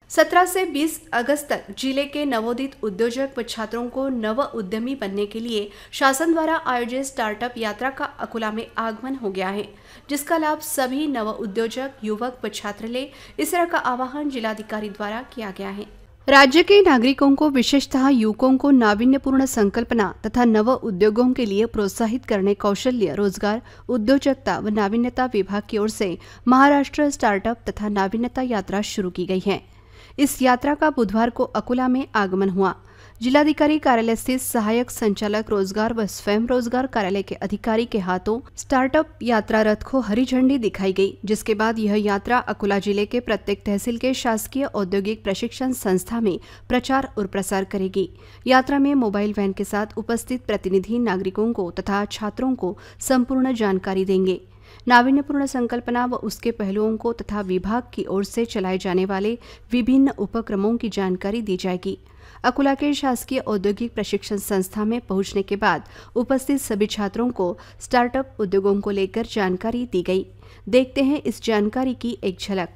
17 से 20 अगस्त तक जिले के नवोदित उद्योजक व छात्रों को नव उद्यमी बनने के लिए शासन द्वारा आयोजित स्टार्टअप यात्रा का अकोला में आगमन हो गया है, जिसका लाभ सभी नव उद्योजक युवक व छात्र ले। इस तरह का आह्वान जिलाधिकारी द्वारा किया गया है। राज्य के नागरिकों को विशेषतः युवकों को नावीन्यपूर्ण संकल्पना तथा नव उद्योगों के लिए प्रोत्साहित करने कौशल्य, रोजगार, उद्योजकता व नावीन्यता विभाग की ओर से महाराष्ट्र स्टार्टअप तथा नावीन्यता यात्रा शुरू की गई है। इस यात्रा का बुधवार को अकोला में आगमन हुआ। जिलाधिकारी कार्यालय स्थित सहायक संचालक रोजगार व स्वयं रोजगार कार्यालय के अधिकारी के हाथों स्टार्टअप यात्रा रथ को हरी झंडी दिखाई गई, जिसके बाद यह यात्रा अकोला जिले के प्रत्येक तहसील के शासकीय औद्योगिक प्रशिक्षण संस्था में प्रचार और प्रसार करेगी। यात्रा में मोबाइल वैन के साथ उपस्थित प्रतिनिधि नागरिकों को तथा छात्रों को संपूर्ण जानकारी देंगे। नावीन्यपूर्ण संकल्पना व उसके पहलुओं को तथा विभाग की ओर से चलाए जाने वाले विभिन्न उपक्रमों की जानकारी दी जाएगी। अकोला के शासकीय औद्योगिक प्रशिक्षण संस्था में पहुंचने के बाद उपस्थित सभी छात्रों को स्टार्टअप उद्योगों को लेकर जानकारी दी गई। देखते हैं इस जानकारी की एक झलक।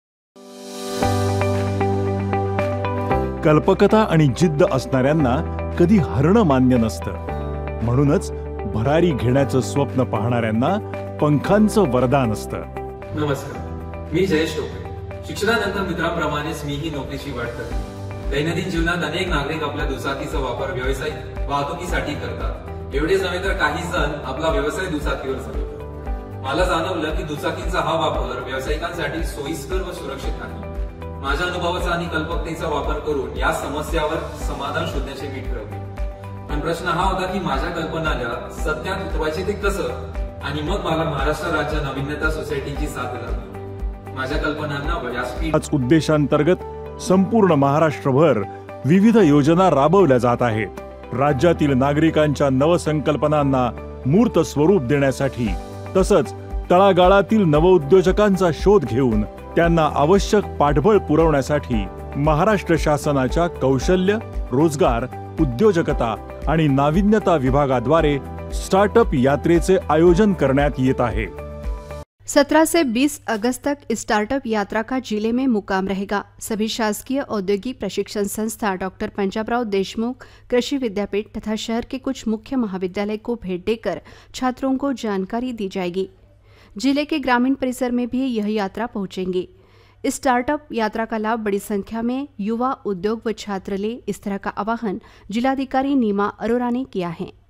कल्पकता आणि जिद्द असणाऱ्यांना कधी हरणं मान्य नसतं, म्हणूनच भरारी घेण्याचं स्वप्न पाहणाऱ्यांना पंखांचं वरदान असतं। नमस्कार, मी जयेश टोपे। शिक्षणानंतर मित्रांप्रमाणेच मीही नोकरीची वाट करतो। दैनंदिन जीवनात अनेक नागरिक आपल्या दुचाकीचा वापर व्यावसायिक वाहतुकीसाठी करतात। एवढेच नव्हे तर काही जण आपला व्यवसाय दुचाकीवर चालवतात। मला जाणवलं की दुचाकीचा हा वापर व्यावसायिकांसाठी सोयीस्कर व सुरक्षित नाही। माझ्या अनुभवाचा आणि कल्पकतेचा वापर करून या समस्यावर समाधान शोधण्याचे मी ठरवले। पण प्रश्न हा होता की माझ्या कल्पनाला सत्यात उतरवायचे ते कसं, आणि मग मला महाराष्ट्र राज्य नाविन्यता सोसायटीची साथ लागली। माझ्या कल्पनांना व्यासपीठ उद्देशांतर्गत संपूर्ण महाराष्ट्रभर विविध योजना राबवल्या जात आहेत। राज्यातील नागरिकांच्या नवसंकल्पनांना मूर्त स्वरूप देण्यासाठी तसंच तळागाळातील नवउद्योजकांचा शोध घेऊन त्यांना आवश्यक पाठबळ पुरवण्यासाठी महाराष्ट्र शासनाच्या कौशल्य, रोजगार, उद्योजकता आणि नाविन्यता विभागाद्वारे स्टार्टअप यात्रेचे आयोजन करण्यात येत आहे। 17 से 20 अगस्त तक इस स्टार्टअप यात्रा का जिले में मुकाम रहेगा। सभी शासकीय औद्योगिक प्रशिक्षण संस्था, डॉक्टर पंजाबराव देशमुख कृषि विद्यापीठ तथा शहर के कुछ मुख्य महाविद्यालय को भेंट देकर छात्रों को जानकारी दी जाएगी। जिले के ग्रामीण परिसर में भी यह यात्रा पहुंचेंगी। इस स्टार्टअप यात्रा का लाभ बड़ी संख्या में युवा, उद्योग व छात्र ले। इस तरह का आह्वान जिलाधिकारी नीमा अरोरा ने किया है।